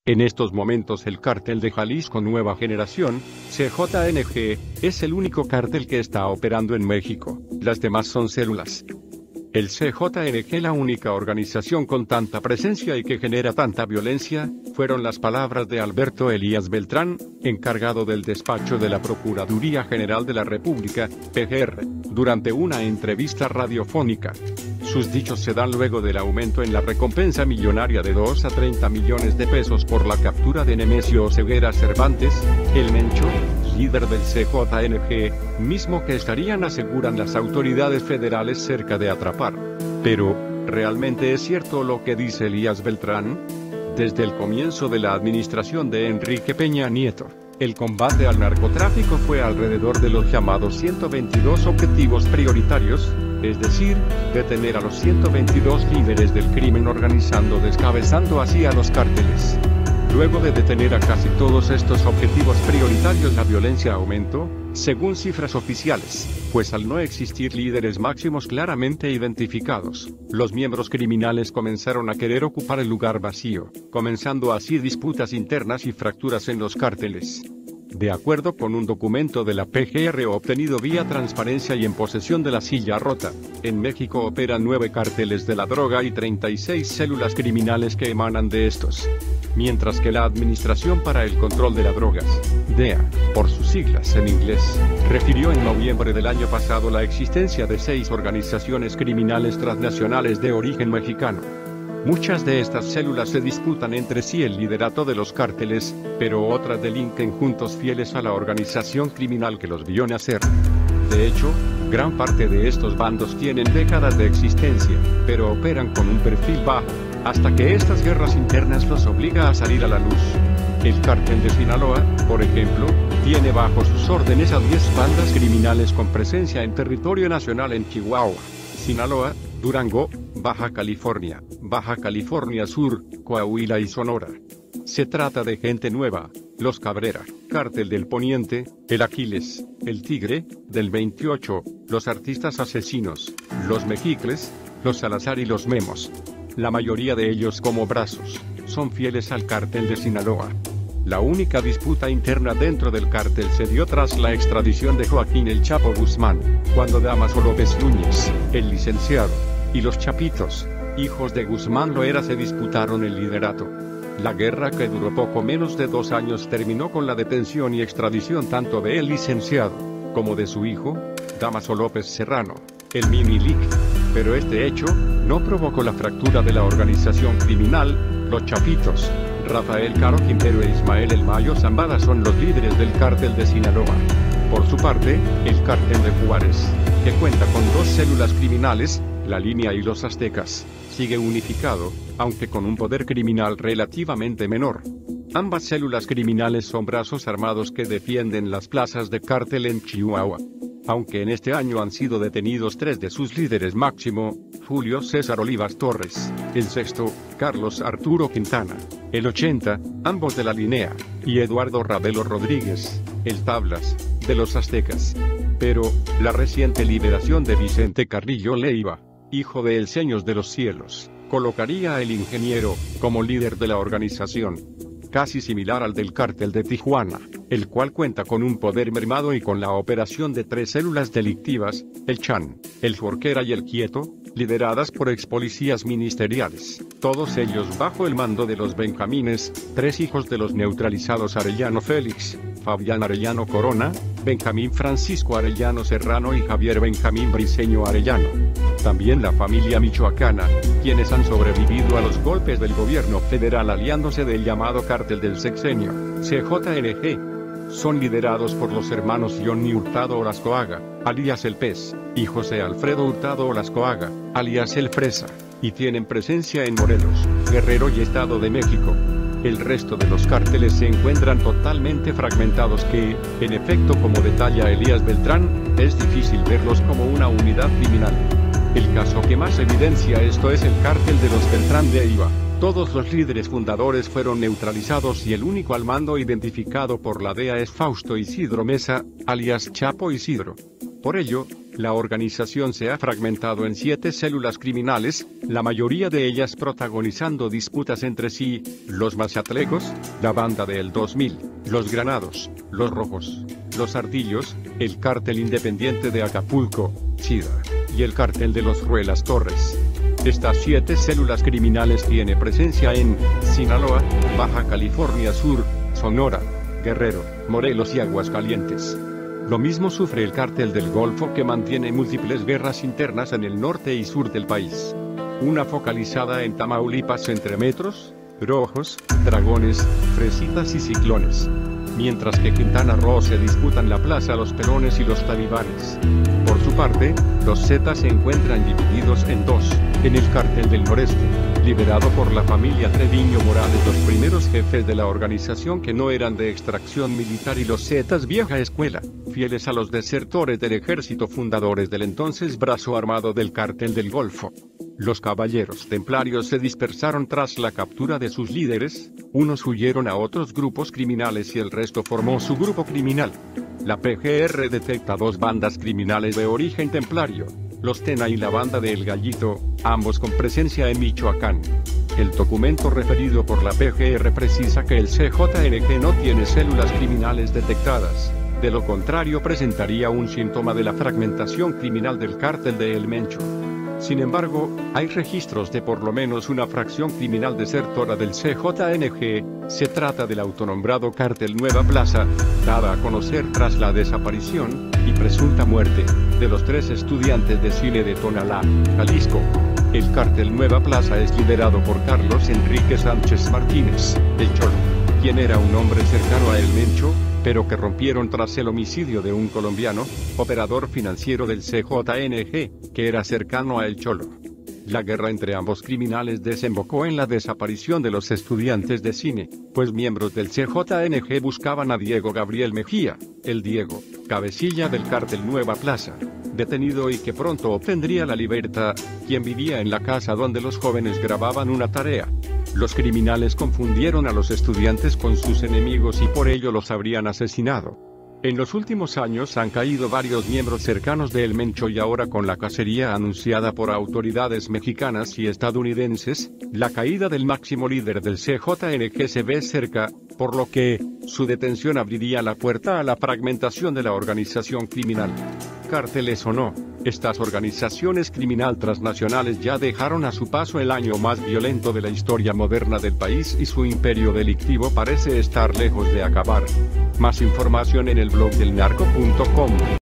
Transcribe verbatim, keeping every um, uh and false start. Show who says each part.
Speaker 1: En estos momentos el cártel de Jalisco Nueva Generación, C J N G, es el único cártel que está operando en México, las demás son células. El C J N G, la única organización con tanta presencia y que genera tanta violencia, fueron las palabras de Alberto Elías Beltrán, encargado del despacho de la Procuraduría General de la República, P G R, durante una entrevista radiofónica. Sus dichos se dan luego del aumento en la recompensa millonaria de dos a treinta millones de pesos por la captura de Nemesio Oseguera Cervantes, el Mencho, líder del C J N G, mismo que estarían, aseguran las autoridades federales, cerca de atrapar. Pero, ¿realmente es cierto lo que dice Elías Beltrán? Desde el comienzo de la administración de Enrique Peña Nieto, el combate al narcotráfico fue alrededor de los llamados ciento veintidós objetivos prioritarios, es decir, detener a los ciento veintidós líderes del crimen organizado, descabezando así a los cárteles. Luego de detener a casi todos estos objetivos prioritarios, la violencia aumentó, según cifras oficiales, pues al no existir líderes máximos claramente identificados, los miembros criminales comenzaron a querer ocupar el lugar vacío, comenzando así disputas internas y fracturas en los cárteles. De acuerdo con un documento de la P G R obtenido vía transparencia y en posesión de la silla rota, en México operan nueve cárteles de la droga y treinta y seis células criminales que emanan de estos. Mientras que la Administración para el Control de las Drogas, D E A, por sus siglas en inglés, refirió en noviembre del año pasado la existencia de seis organizaciones criminales transnacionales de origen mexicano. Muchas de estas células se disputan entre sí el liderato de los cárteles, pero otras delinquen juntos fieles a la organización criminal que los vio nacer. De hecho, gran parte de estos bandos tienen décadas de existencia, pero operan con un perfil bajo, hasta que estas guerras internas los obliga a salir a la luz. El cártel de Sinaloa, por ejemplo, tiene bajo sus órdenes a diez bandas criminales con presencia en territorio nacional en Chihuahua, Sinaloa, Durango, Baja California, Baja California Sur, Coahuila y Sonora. Se trata de gente nueva: los Cabrera, Cártel del Poniente, el Aquiles, el Tigre, del veintiocho, los Artistas Asesinos, los Mexicles, los Salazar y los Memos. La mayoría de ellos, como brazos, son fieles al Cártel de Sinaloa. La única disputa interna dentro del cártel se dio tras la extradición de Joaquín El Chapo Guzmán, cuando Dámaso López Núñez, el licenciado, y los Chapitos, hijos de Guzmán Loera, se disputaron el liderato. La guerra, que duró poco menos de dos años, terminó con la detención y extradición tanto de el licenciado, como de su hijo, Dámaso López Serrano, el Mimilic. Pero este hecho no provocó la fractura de la organización criminal. Los Chapitos, Rafael Caro Quintero e Ismael El Mayo Zambada son los líderes del cártel de Sinaloa. Por su parte, el cártel de Juárez, que cuenta con dos células criminales, La Línea y los Aztecas, sigue unificado, aunque con un poder criminal relativamente menor. Ambas células criminales son brazos armados que defienden las plazas de cártel en Chihuahua. Aunque en este año han sido detenidos tres de sus líderes máximo, Julio César Olivas Torres, el sexto, Carlos Arturo Quintana, el ochenta, ambos de La Línea, y Eduardo Ravelo Rodríguez, el Tablas, de los Aztecas. Pero, la reciente liberación de Vicente Carrillo Leiva, hijo de El Señor de los Cielos, colocaría al ingeniero como líder de la organización, casi similar al del cártel de Tijuana, el cual cuenta con un poder mermado y con la operación de tres células delictivas, el Chan, el Forquera y el Quieto, lideradas por ex policías ministeriales, todos ellos bajo el mando de los Benjamines, tres hijos de los neutralizados Arellano Félix, Fabián Arellano Corona, Benjamín Francisco Arellano Serrano y Javier Benjamín Briceño Arellano. También la familia michoacana, quienes han sobrevivido a los golpes del gobierno federal aliándose del llamado cártel del sexenio, C J N G. Son liderados por los hermanos Johnny Hurtado Olascoaga, alias El Pez, y José Alfredo Hurtado Olascoaga, alias El Fresa, y tienen presencia en Morelos, Guerrero y Estado de México. El resto de los cárteles se encuentran totalmente fragmentados que, en efecto, como detalla Elías Beltrán, es difícil verlos como una unidad criminal. El caso que más evidencia esto es el cártel de los Beltrán de Eiva. Todos los líderes fundadores fueron neutralizados y el único al mando identificado por la D E A es Fausto Isidro Mesa, alias Chapo Isidro. Por ello, la organización se ha fragmentado en siete células criminales, la mayoría de ellas protagonizando disputas entre sí: los Mazatlecos, la Banda del dos mil, los Granados, los Rojos, los Ardillos, el Cártel Independiente de Acapulco, Chida, y el Cártel de los Ruelas Torres. Estas siete células criminales tienen presencia en Sinaloa, Baja California Sur, Sonora, Guerrero, Morelos y Aguascalientes. Lo mismo sufre el Cártel del Golfo, que mantiene múltiples guerras internas en el norte y sur del país. Una focalizada en Tamaulipas entre Metros, Rojos, Dragones, Fresitas y Ciclones. Mientras que Quintana Roo se disputan la plaza Los Pelones y los Talibanes. Por su parte, los Zetas se encuentran divididos en dos: en el Cártel del Noreste, liderado por la familia Treviño Morales, los primeros jefes de la organización que no eran de extracción militar, y los Zetas vieja escuela, fieles a los desertores del ejército fundadores del entonces brazo armado del Cártel del Golfo. Los caballeros templarios se dispersaron tras la captura de sus líderes, unos huyeron a otros grupos criminales y el resto formó su grupo criminal. La P G R detecta dos bandas criminales de origen templario: los Tena y la Banda de El Gallito, ambos con presencia en Michoacán. El documento referido por la P G R precisa que el C J N G no tiene células criminales detectadas. De lo contrario presentaría un síntoma de la fragmentación criminal del Cártel de El Mencho. Sin embargo, hay registros de por lo menos una fracción criminal desertora del C J N G. Se trata del autonombrado Cártel Nueva Plaza, dada a conocer tras la desaparición y presunta muerte de los tres estudiantes de cine de Tonalá, Jalisco. El Cártel Nueva Plaza es liderado por Carlos Enrique Sánchez Martínez, el Cholo, quien era un hombre cercano a El Mencho, pero que rompieron tras el homicidio de un colombiano, operador financiero del C J N G, que era cercano a El Cholo. La guerra entre ambos criminales desembocó en la desaparición de los estudiantes de cine, pues miembros del C J N G buscaban a Diego Gabriel Mejía, el Diego, cabecilla del Cártel Nueva Plaza, detenido y que pronto obtendría la libertad, quien vivía en la casa donde los jóvenes grababan una tarea. Los criminales confundieron a los estudiantes con sus enemigos y por ello los habrían asesinado. En los últimos años han caído varios miembros cercanos de El Mencho y ahora, con la cacería anunciada por autoridades mexicanas y estadounidenses, la caída del máximo líder del C J N G se ve cerca, por lo que su detención abriría la puerta a la fragmentación de la organización criminal. Cárteles o no, estas organizaciones criminal transnacionales ya dejaron a su paso el año más violento de la historia moderna del país y su imperio delictivo parece estar lejos de acabar. Más información en el blog del narco punto com.